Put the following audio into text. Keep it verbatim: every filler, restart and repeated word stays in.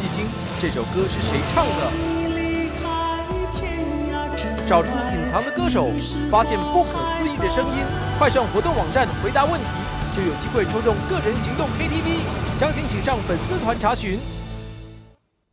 细听这首歌是谁唱的，找出隐藏的歌手，发现不可思议的声音。快上活动网站回答问题，就有机会抽中个人行动 K T V， 详情请上粉丝团查询。